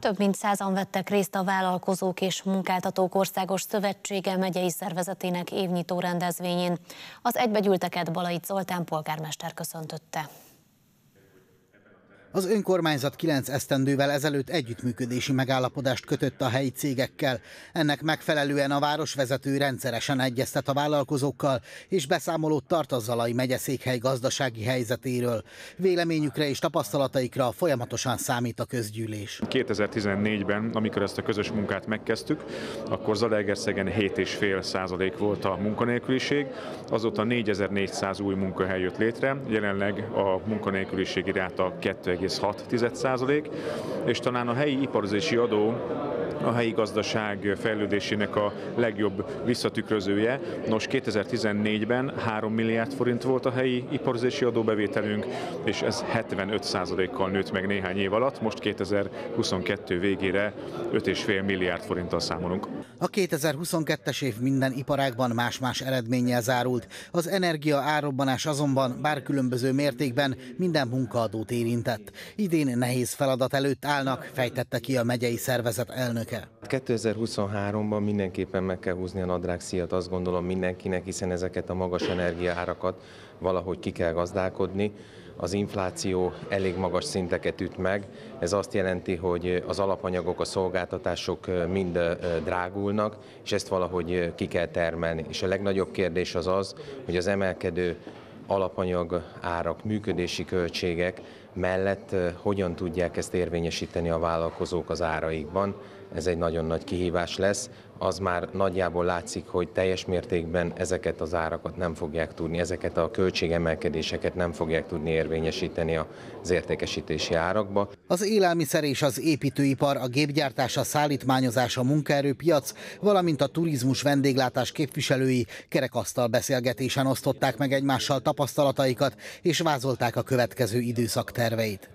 Több mint 100-an vettek részt a Vállalkozók és Munkáltatók Országos Szövetsége megyei szervezetének évnyitó rendezvényén. Az egybegyűlteket Balait Zoltán polgármester köszöntötte. Az önkormányzat 9 esztendővel ezelőtt együttműködési megállapodást kötött a helyi cégekkel. Ennek megfelelően a városvezető rendszeresen egyeztet a vállalkozókkal, és beszámolót tart a Zalai megyeszékhely gazdasági helyzetéről. Véleményükre és tapasztalataikra folyamatosan számít a közgyűlés. 2014-ben, amikor ezt a közös munkát megkezdtük, akkor Zalaegerszegen 7,5% volt a munkanélküliség, azóta 4400 új munkahely jött létre, jelenleg a munkanélküliségi ráta 2,6%, és talán a helyi iparozási adó a helyi gazdaság fejlődésének a legjobb visszatükrözője. Nos, 2014-ben 3 milliárd forint volt a helyi iparozási adóbevételünk, és ez 75%-kal nőtt meg néhány év alatt. Most 2022 végére 5,5 milliárd forinttal számolunk. A 2022-es év minden iparágban más-más eredménnyel zárult. Az energia árrobbanás azonban bár különböző mértékben minden munkaadót érintett. Idén nehéz feladat előtt állnak, fejtette ki a megyei szervezet elnöke. 2023-ban mindenképpen meg kell húzni a nadrágszíjat, azt gondolom mindenkinek, hiszen ezeket a magas energiaárakat valahogy ki kell gazdálkodni. Az infláció elég magas szinteket üt meg, ez azt jelenti, hogy az alapanyagok, a szolgáltatások mind drágulnak, és ezt valahogy ki kell termelni. És a legnagyobb kérdés az az, hogy az emelkedő alapanyag árak, működési költségek mellett hogyan tudják ezt érvényesíteni a vállalkozók az áraikban. Ez egy nagyon nagy kihívás lesz. Az már nagyjából látszik, hogy teljes mértékben ezeket az árakat nem fogják tudni, ezeket a költségemelkedéseket nem fogják tudni érvényesíteni az értékesítési árakba. Az élelmiszer és az építőipar, a gépgyártás, a szállítmányozás, a munkaerőpiac, valamint a turizmus vendéglátás képviselői kerekasztal beszélgetésen osztották meg egymással tapasztalataikat és vázolták a következő időszak terveit.